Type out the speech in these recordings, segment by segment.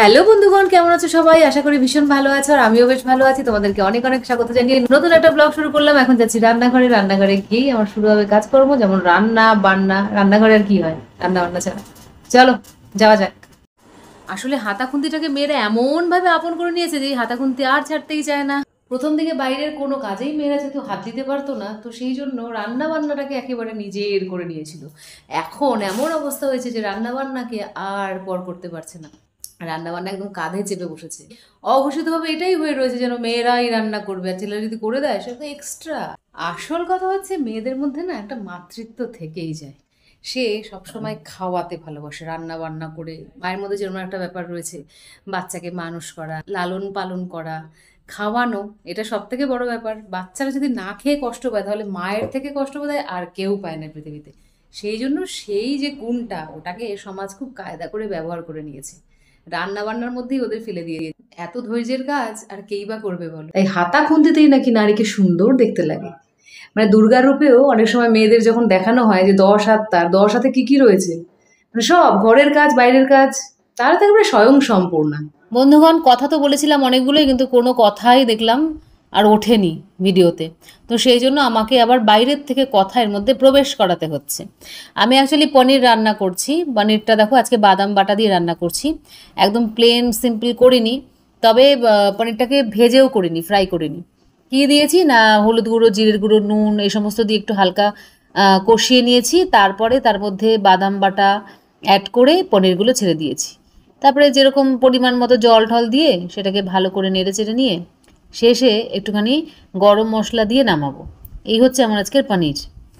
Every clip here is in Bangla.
হ্যালো বন্ধুগণ, কেমন আছো সবাই? আশা করি ভীষণ ভালো আছো, আর আমিও বেশ ভালো আছি। তোমাদেরকে অনেক অনেক স্বাগত জানিয়ে নতুন একটা ব্লগ শুরু করলাম। এখন যাচ্ছি রান্নাঘরে গিয়ে আমার শুরু হবে কাজকর্ম, যেমন রান্না বান্না। রান্নাঘরে আর কি হয় রান্না বান্না ছাড়া? চলো যাওয়া যাক। আসলে হাতাখুন্তিটাকে মেয়েরা এমন ভাবে আপন করে নিয়েছে যে এই হাতাখুন্তি আর ছাড়তেই চায় না। প্রথম দিকে বাইরের কোনো কাজেই মেয়েরা যেহেতু হাত দিতে পারতো না, তো সেই জন্য রান্না বান্নাটাকে একেবারে নিজের করে নিয়েছিল। এখন এমন অবস্থা হয়েছে যে রান্না বান্নাকে আর পর করতে পারছে না, রান্না বান্না একদম কাঁধে চেপে বসেছে। অঘোষিতভাবে এটাই হয়ে রয়েছে যেন মেয়েরাই রান্না করবে, আর ছেলেরা যদি করে দেয় সেটা তো এক্সট্রা। আসল কথা হচ্ছে মেয়েদের মধ্যে না একটা মাতৃত্ব থেকেই যায়। সে সবসময় খাওয়াতে ভালোবাসে, রান্না বান্না করে। মায়ের মধ্যে যেরকম একটা ব্যাপার রয়েছে, বাচ্চাকে মানুষ করা, লালন পালন করা, খাওয়ানো, এটা সব থেকে বড় ব্যাপার। বাচ্চারা যদি না খেয়ে কষ্ট পায়, তাহলে মায়ের থেকে কষ্ট বোধ হয় আর কেউ পায় না পৃথিবীতে। সেই জন্য সেই যে গুণটা, ওটাকে সমাজ খুব কায়দা করে ব্যবহার করে নিয়েছে, রান্না বান্নার মধ্যেই ওদের ফেলে দিয়ে দিয়েছে। এত ধৈর্যের কাজ আর কেই বা করবে বলো? এই হাতা খুন্তিতেই নাকি নারীকে সুন্দর দেখতে লাগে। মানে দুর্গার রূপেও অনেক সময় মেয়েদের যখন দেখানো হয় যে 10 হাত, তার 10 হাতে কি কি রয়েছে, মানে সব ঘরের কাজ বাইরের কাজ, তারা তো একেবারে স্বয়ং সম্পূর্ণা। বন্ধুগণ, কথা তো বলেছিলাম অনেকগুলোই, কিন্তু কোনো কথাই দেখলাম আর ওঠেনি ভিডিওতে। তো সেই জন্য আমাকে আবার বাইরের থেকে কথা এর মধ্যে প্রবেশ করাতে হচ্ছে। আমি অ্যাকচুয়ালি পনির রান্না করছি। পনিরটা দেখো আজকে বাদাম বাটা দিয়ে রান্না করছি, একদম প্লেন সিম্পল করিনি। তবে পনিরটাকে ভেজেও করিনি, ফ্রাই করিনি। কি দিয়েছি না, হলুদ গুঁড়ো, জিরের গুঁড়ো, নুন, এই সমস্ত দিয়ে একটু হালকা কষিয়ে নিয়েছি। তারপরে তার মধ্যে বাদাম বাটা অ্যাড করে পনিরগুলো ছেড়ে দিয়েছি। তারপরে যেরকম পরিমাণ মতো জল ঢল দিয়ে সেটাকে ভালো করে নেড়ে চেড়ে নিয়ে শেষে একটুখানি গরম মশলা দিয়ে নামাবো। এই হচ্ছে আমার আজকের পনির।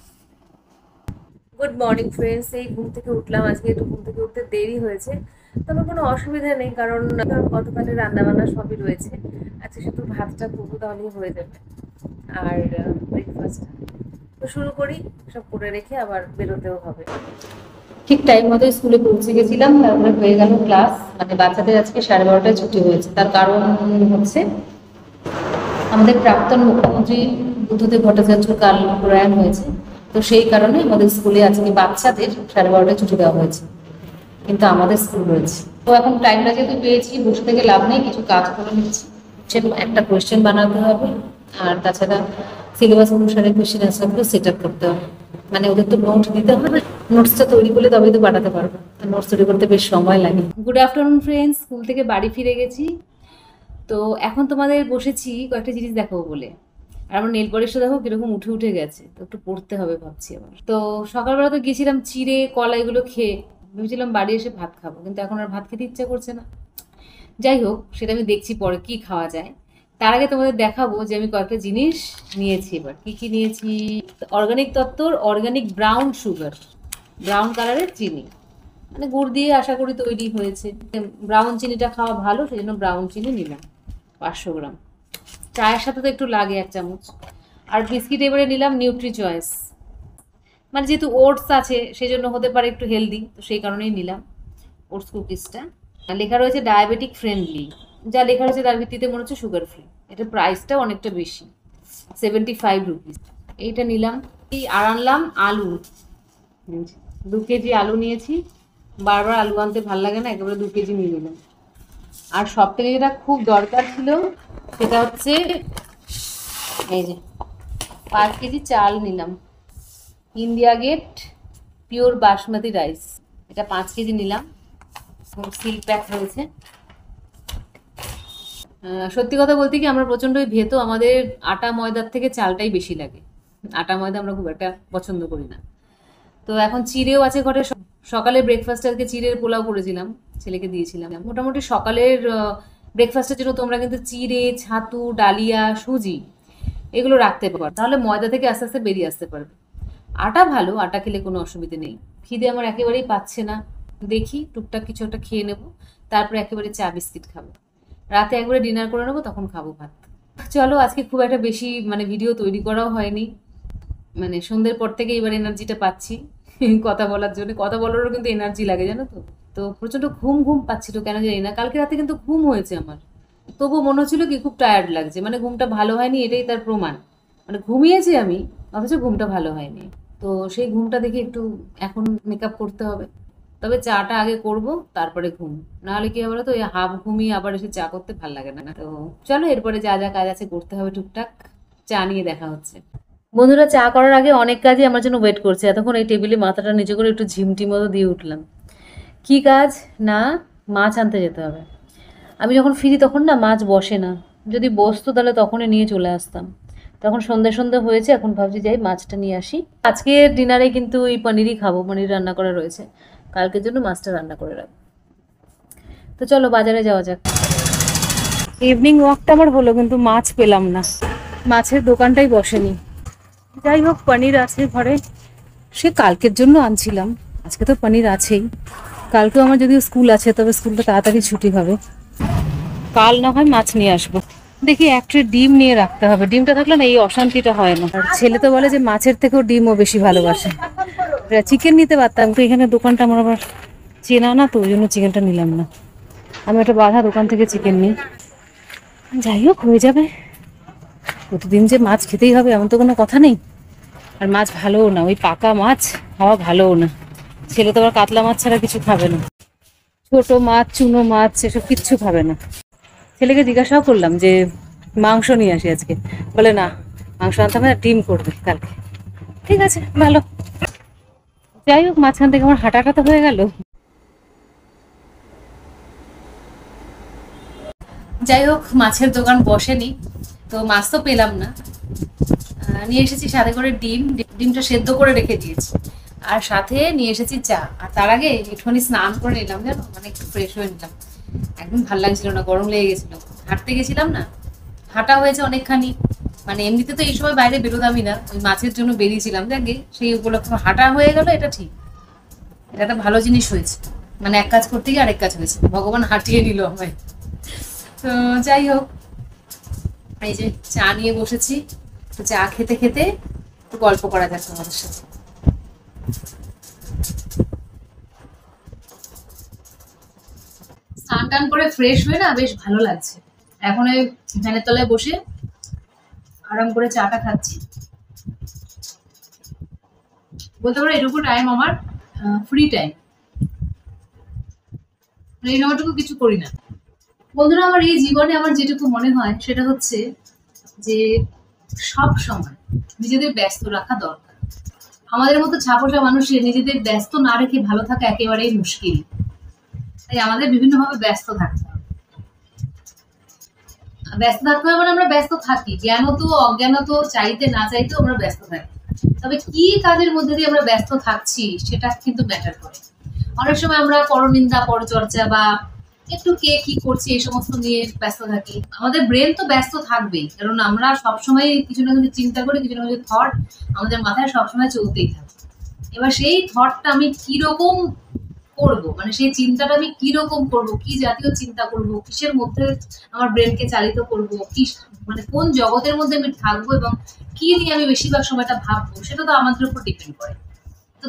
Good morning friends. এই ঘুম থেকে উঠলাম, আজকে একটু ঘুম থেকে উঠতে দেরি হয়েছে, তবে কোনো অসুবিধা নেই, কারণ গতকালে রান্নাবান্না সবই রয়েছে। আজকে শুধু ভাতটা করবো, তাহলেই হয়ে যাবে। আর ব্রেকফাস্ট তো শুরু করি, সব করে রেখে আবার বেরোতেও হবে। ঠিক টাইম মতো স্কুলে পৌঁছে গেছিলাম, তারপরে হয়ে গেল ক্লাস। মানে বাচ্চাদের আজকে 12:30টায় ছুটি হয়েছে। তার কারণ হচ্ছে আমাদের প্রাক্তন মুখ্যমন্ত্রী বুদ্ধদেব ভট্টাচার্যর কাল প্রয়াণ হয়েছে। তো সেই কারণে আমাদের স্কুলে আজকে বাচ্চাদের 12:30টায় ছুটি দেওয়া হয়েছে, কিন্তু আমাদের স্কুল রয়েছে। তো এখন টাইমটা যেহেতু পেয়েছি, বসে থেকে লাভ নেই, কিছু কাজ করে নিচ্ছি। একটা কোয়েশ্চেন বানাতে হবে, আর তাছাড়া সিলেবাস অনুসারে কোয়েশ্চেন অ্যান্সারগুলো সেট আপ করতে হবে। মানে ওদের তো নোট দিতে হবে, নোটসটা তৈরি করলে তবেই তো পাঠাতে পারবো। নোটস তৈরি করতে বেশ সময় লাগে। গুড আফটারনুন ফ্রেন্ডস, স্কুল থেকে বাড়ি ফিরে গেছি। তো এখন তোমাদের বসেছি কয়েকটা জিনিস দেখাবো বলে। আর আমার নেল পলিশটা দেখো কিরকম উঠে উঠে গেছে, তো একটু পড়তে হবে ভাবছি আবার। তো সকালবেলা তো গেছিলাম চিড়ে কলা এগুলো খেয়ে, ভেবেছিলাম বাড়ি এসে ভাত খাবো, কিন্তু এখন আর ভাত খেতে ইচ্ছা করছে না। যাই হোক, সেটা আমি দেখছি পরে কি খাওয়া যায়। তার আগে তোমাদের দেখাবো যে আমি কয়েকটা জিনিস নিয়েছি। এবার কি কি নিয়েছি? অর্গানিক তত্ত্বর অর্গানিক ব্রাউন সুগার, ব্রাউন কালারের চিনি, মানে গুড় দিয়ে আশা করি তৈরি হয়েছে। ব্রাউন চিনিটা খাওয়া ভালো, সেই জন্য ব্রাউন চিনি নিলাম 500 গ্রাম। চায়ের সাথে তো একটু লাগে 1 চামচ। আর বিস্কিট এবারে নিলাম নিউট্রি চয়েস, মানে যেহেতু ওটস আছে সেই জন্য হতে পারে একটু হেলদি, তো সেই কারণেই নিলাম ওটস কুকিজটা। লেখা রয়েছে ডায়াবেটিক ফ্রেন্ডলি, যা লেখা রয়েছে তার ভিত্তিতে মনে হচ্ছে সুগার ফ্রি। এটা প্রাইসটাও অনেকটা বেশি, 75 রুপিস। এইটা নিলাম। আর আনলাম আলু, 2 কেজি আলু নিয়েছি। বারবার আলু আনতে ভাল লাগে না, একেবারে 2 কেজি নিয়ে নিলাম। আর সব থেকে যেটা খুব দরকার ছিল সেটা হচ্ছে এই যে 5 কেজি চাল নিলাম, India Gate pure basmati rice. এটা 5 কেজি নিলাম, সিল প্যাক রয়েছে। সত্যি কথা বলতে কি, আমরা প্রচন্ড ভেতো, আমাদের আটা ময়দার থেকে চালটাই বেশি লাগে। আটা ময়দা আমরা খুব একটা পছন্দ করি না। তো এখন চিড়েও আছে ঘরে। সকালে ব্রেকফাস্ট আজকে চিড়ের পোলাও করেছিলাম, ছেলেকে দিয়েছিলাম। মোটামুটি সকালের ব্রেকফাস্টের জন্য তোমরা কিন্তু চিড়ে, ছাতু, ডালিয়া, সুজি এগুলো রাখতে পারো, তাহলে ময়দা থেকে আস্তে আস্তে বেরিয়ে আসতে পারবে। আটা ভালো, আটা খেলে কোনো অসুবিধা নেই। খিদে আমার একেবারেই পাচ্ছে না, দেখি টুকটাক কিছু একটা খেয়ে নেবো, তারপরে একেবারে চা বিস্কিট খাবো। রাতে একবারে ডিনার করে নেবো, তখন খাবো ভাত। চলো, আজকে খুব একটা বেশি মানে ভিডিও তৈরি করাও হয়নি, মানে সন্ধ্যের পর থেকে এবার এনার্জিটা পাচ্ছি কথা বলার জন্য। কথা বলারও কিন্তু এনার্জি লাগে, জানো তো। তো প্রচন্ড ঘুম ঘুম পাচ্ছিল, কেন জানি না। কালকে রাতে কিন্তু ঘুম হয়েছে আমার, তবুও মনে হচ্ছিল কি খুব টায়ার্ড লাগছে, মানে ঘুমটা ভালো হয়নি, এটাই তার প্রমাণ। মানে ঘুমিয়েছি আমি, অথচ ঘুমটা ভালো হয়নি। তো সেই ঘুমটা দেখে একটু এখন মেকআপ করতে হবে। তবে চাটা আগে করব, তারপরে ঘুম। নাহলে কি হবে তো, ওই হাফ ঘুমিয়ে আবার এসে চা করতে ভাল লাগে না। তো চলো, এরপরে যা যা কাজ আছে করতে হবে টুকটাক। চা নিয়ে দেখা হচ্ছে। বন্ধুরা, চা করার আগে অনেক কাজই আমার জন্য ওয়েট করছে। এতক্ষণ এই টেবিলে মাথাটা নিচে করে একটু ঝিমটি মতো দিয়ে উঠলাম। কি কাজ না, মাছ আনতে যেতে হবে। আমি যখন ফিরি তখন না মাছ বসে না, যদি বসতো তাহলে তখনই নিয়ে চলে আসতাম। তখন সন্ধে সন্ধে হয়েছে, এখন ভাবছি যাই মাছটা নিয়ে আসি। আজকে ডিনারে কিন্তু ওই পনিরই খাবো, পনির রান্না করা রয়েছে, কালকের জন্য মাছটা রান্না করে রাখবো। তো চলো বাজারে যাওয়া যাক। ইভিনিং ওয়াকটা আমার হলো, কিন্তু মাছ পেলাম না, মাছের দোকানটাই বসেনি। যাই হোক, পনির আছে ঘরে, সে কালকের জন্য আনছিলাম, আজকে তো পনির আছেই। কালকেও আমার যদিও স্কুল আছে, তবে স্কুলটা তাড়াতাড়ি ছুটি হবে, কাল না হয় মাছ নিয়ে আসবো। দেখি এক ট্রে ডিম নিয়ে রাখতে হবে, ডিমটা থাকলে না এই অশান্তিটা হয় না। আর ছেলে তো বলে যে মাছের থেকেও ডিমও বেশি ভালোবাসে। চিকেন নিতে পারতাম, তো এখানে দোকানটা আমার আবার চেনা না, তো ওই জন্য চিকেনটা নিলাম না। আমি একটা বাঁধা দোকান থেকে চিকেন নিই। যাই হোক, হয়ে যাবে। প্রতিদিন যে মাছ খেতেই হবে এমন তো কোনো কথা নেই। আর মাছ ভালোও না, ওই পাকা মাছ খাওয়া ভালোও না। ছেলে তো আবার কাতলা মাছ ছাড়া কিছু খাবে না, ছোট মাছ, চুনো মাছ এসব কিচ্ছু খাবে না। ছেলেকে জিজ্ঞাসাও করলাম যে মাংস নিয়ে আসি আজকে, বলে না, মাংস আনতে হবে না, ডিম করবে কালকে। ঠিক আছে, ভালো। যাই হোক, মাঝখান থেকে আমার হাঁটাটা তো হয়ে গেল। যাই হোক, মাছের দোকান বসেনি, তো মাছ তো পেলাম না। নিয়ে এসেছি সাথে করে ডিম, ডিমটা সেদ্ধ করে রেখে দিয়েছি, আর সাথে নিয়ে এসেছি চা। আর তার আগে একটুখানি স্নান করে নিলাম, জানো, মানে একটু ফ্রেশ হয়ে নিলাম। একদম ভাল লাগছিল না, গরম লেগে গেছিল। হাঁটতে গেছিলাম না, হাঁটা হয়েছে অনেকখানি। মানে এমনিতে তো এই সময় বাইরে বেরোতামই না, ওই মাছের জন্য বেরিয়েছিলাম, যাকে সেই উপলক্ষে হাঁটা হয়ে গেল, এটা ঠিক। এটা একটা ভালো জিনিস হয়েছে, মানে এক কাজ করতে গিয়ে আরেক কাজ হয়েছে, ভগবান হাঁটিয়ে নিল আমায়। তো যাই হোক, এই যে চা নিয়ে বসেছি, তো চা খেতে খেতে একটু গল্প করা যাক তোমাদের সাথে। স্নান টান করে ফ্রেশ হয়ে না বেশ ভালো লাগছে। এখন ওই ফ্যানের তলায় বসে আরাম করে চাটা খাচ্ছি। বলতে পারো এটুকু টাইম আমার ফ্রি টাইম, এই সময়টুকু কিছু করি না। বন্ধুরা, আমার এই জীবনে আমার যেটুকু মনে হয় সেটা হচ্ছে যে সব সময় নিজেদের ব্যস্ত রাখা দরকার। আমাদের মতো ছাপোষা মানুষের নিজেদের ব্যস্ত না রেখে ভালো থাকা একেবারেই মুশকিল। তাই আমাদের বিভিন্নভাবে ব্যস্ত থাকতে হবে। ব্যস্ত থাকতে হবে মানে আমরা ব্যস্ত থাকি, জ্ঞানত অজ্ঞানত, চাইতে না চাইতেও আমরা ব্যস্ত থাকি। তবে কি কাজের মধ্যে দিয়ে আমরা ব্যস্ত থাকছি সেটা কিন্তু ম্যাটার করে। অনেক সময় আমরা পরনিন্দা, পরচর্চা বা একটু কে কি করছে এই সমস্ত নিয়ে ব্যস্ত থাকি। আমাদের ব্রেন তো ব্যস্ত থাকবেই, কারণ আমরা সবসময় কিছু না কিছু চিন্তা করি, কিছু না কিছু থট আমাদের মাথায় সবসময় চলতেই থাকে। এবার সেই থটটা আমি কিরকম করব, মানে সেই চিন্তাটা আমি কিরকম করব, কি জাতীয় চিন্তা করব, কিসের মধ্যে আমার ব্রেনকে চালিত করব, কি মানে কোন জগতের মধ্যে আমি থাকবো এবং কি নিয়ে আমি বেশিরভাগ সময়টা ভাববো, সেটা তো আমাদের উপর ডিপেন্ড করে। তো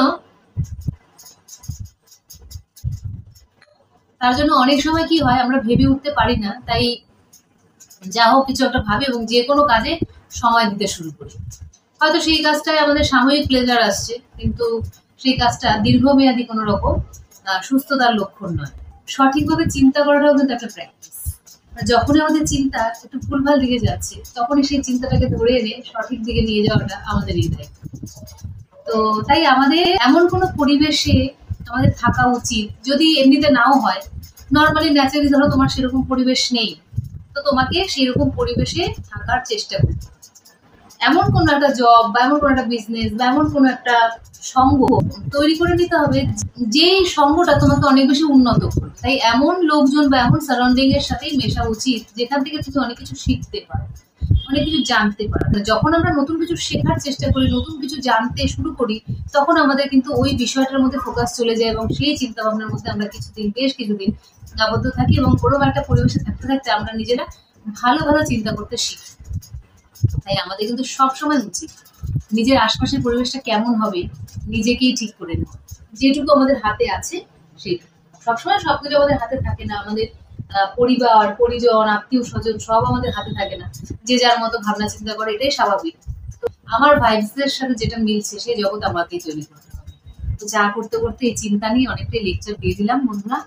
তার জন্য অনেক সময় কি হয়, আমরা ভেবে উঠতে পারি না, তাই যা হোক কিছু একটা ভাবি এবং যে কোনো কাজে সময় দিতে শুরু করি। হয়তো সেই কাজটায় আমাদের সাময়িক প্লেজার আসছে, কিন্তু সেই কাজটা দীর্ঘমেয়াদী কোনো রকম সুস্থতার লক্ষণ নয়। সঠিকভাবে চিন্তা করাটাও কিন্তু একটা প্র্যাকটিস। যখনই আমাদের চিন্তা একটু ভুলভাল দিকে যাচ্ছে, তখনই সেই চিন্তাটাকে ধরে এনে সঠিক দিকে নিয়ে যাওয়াটা আমাদেরই দায়িত্ব। তো তাই আমাদের এমন কোনো পরিবেশে আমাদের থাকা উচিত, যদি এমনিতে নাও হয়, নর্মালি ন্যাচারালি ধরো তোমার সেরকম পরিবেশ নেই, তো তোমাকে সেরকম পরিবেশে থাকার চেষ্টা করতে হবে। এমন কোনো একটা জব বা এমন কোনো একটা বিজনেস বা এমন কোনো একটা সঙ্গ তৈরি করে নিতে হবে, যেই সঙ্গটা তোমাকে অনেক বেশি উন্নত করবে। তাই এমন লোকজন বা এমন সারাউন্ডিং এর সাথেই মেশা উচিত যেখান থেকে তুমি অনেক কিছু শিখতে পারো, অনেক কিছু জানতে পারো। যখন আমরা নতুন কিছু শেখার চেষ্টা করি, নতুন কিছু জানতে শুরু করি, তখন আমাদের কিন্তু ওই বিষয়টার মধ্যে ফোকাস চলে যায় এবং সেই চিন্তা ভাবনার মধ্যে আমরা বেশ কিছুদিন আবদ্ধ থাকি এবং কোনো একটা পরিবেশে থাকতে থাকতে আমরা নিজেরা ভালো ভালো চিন্তা করতে শিখি। তাই আমাদের কিন্তু সবসময় উচিত নিজের আশপাশের পরিবেশটা কেমন হবে নিজেকেই ঠিক করে নেওয়া। যেটুকু আমাদের হাতে আছে সেইটুকু। সবসময় সবকিছু আমাদের হাতে থাকে না, আমাদের পরিবার, পরিজন, আত্মীয় স্বজন সব আমাদের হাতে থাকে না। যে যার মতো ভাবনা চিন্তা করে, এটাই স্বাভাবিক। তো আমার ভাইবসের সাথে যেটা মিলছে সেই জগৎ আমাকেই তৈরি করতে হবে। তো চা করতে করতে এই চিন্তা নিয়ে অনেকটাই লেকচার দিয়ে দিলাম বন্ধুরা।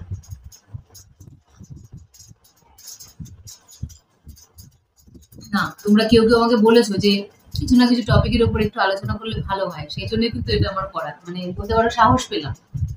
না, তোমরা কেউ কেউ আমাকে বলেছো যে কিছু না কিছু টপিকের উপর একটু আলোচনা করলে ভালো হয়, সেই জন্য কিন্তু এটা আমার করা, মানে বলতে পারো সাহস পেলাম।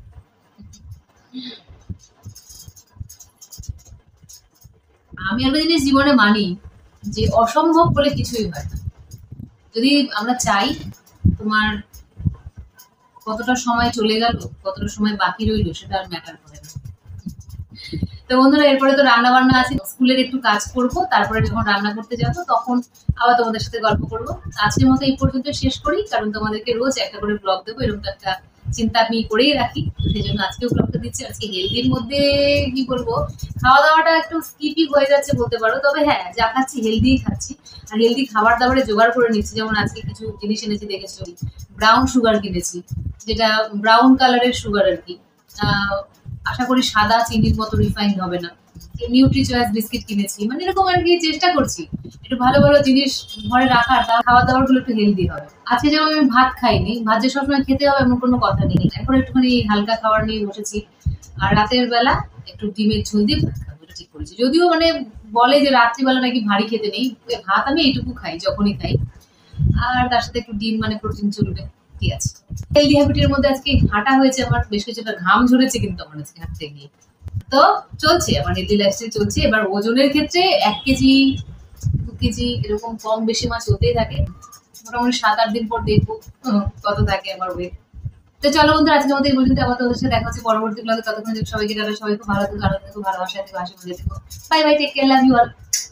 আমি একটা জিনিস জীবনে মানি, যে অসম্ভব বলে কিছুই হয় না। যদি আমরা চাই, তোমার কতটা সময় চলে গেল, কতটা সময় বাকি রইলো, সেটা আর ম্যাটার করে না। তো বন্ধুরা, এরপরে তো রান্না বান্না আছে, স্কুলের একটু কাজ করব, তারপরে যখন রান্না করতে যাবো তখন আবার তোমাদের সাথে গল্প করব। আজকের মতো এই পর্যন্ত শেষ করি, কারণ তোমাদেরকে রোজ একটা করে ব্লগ দেবো, এরকম একটা চিন্তা আমি করেই রাখি, সেই জন্য আজকেও ব্লগটা দিচ্ছি। আজকে হেলদির মধ্যে কি বলবো, খাওয়া দাওয়াটা একটু স্কিপই হয়ে যাচ্ছে বলতে পারো, তবে হ্যাঁ যা খাচ্ছি হেলদিই খাচ্ছি, আর হেলদি খাবার দাবারে জোগাড় করে নিচ্ছি। যেমন আজকে কিছু জিনিস এনেছি, দেখেছি ব্রাউন সুগার কিনেছি, যেটা ব্রাউন কালারের সুগার আর কি। আশা করি সাদা চিনির মতো রিফাইন্ড হবে না। নিউট্রি চয়েস বিস্কিট কিনেছি, মানে এরকম আর কি চেষ্টা করছি একটু ভালো ভালো জিনিস ঘরে রাখার, তার খাবার দাবার গুলো একটু হেলদি হবে। আজকে যেমন আমি ভাত খাইনি, ভাত যে সবসময় খেতে হবে এমন কোনো কথা নেই, এখন একটুখানি হালকা খাবার নিয়ে বসেছি। আর রাতের বেলা একটু ডিমের ঝোল দিয়ে ভাত খাবো, এটা ঠিক করেছি। যদিও মানে বলে যে রাত্রিবেলা নাকি ভারী খেতে নেই, ভাত আমি এইটুকু খাই যখনই খাই, আর তার সাথে একটু ডিম, মানে প্রোটিন চলবে, ঠিক আছে। হেলদি হ্যাবিটের মধ্যে আজকে হাঁটা হয়েছে আমার, বেশ কিছুটা ঘাম ঝরেছে কিন্তু আমার আজকে হাঁটতে গিয়ে। তো চলছে আমার হেলদি লাইফস্টাইল চলছে। এবার ওজনের ক্ষেত্রে 1 কেজি 2 কেজি এরকম কম বেশি মাছ হতেই থাকে, মোটামুটি 7-8 দিন পর দেখবো কত থাকে আমার ওয়েট। তো চলো বন্ধুরা, আজকের মতো এই পর্যন্ত, আবার তোমাদের সাথে দেখা হচ্ছে পরবর্তী ব্লগে। ততক্ষণ সবাইকে জানাই, সবাই খুব ভালো থেকো, আনন্দ থেকো, ভালোবাসা থেকো, হাসি মজা থেকো। Bye bye, take care, love you all.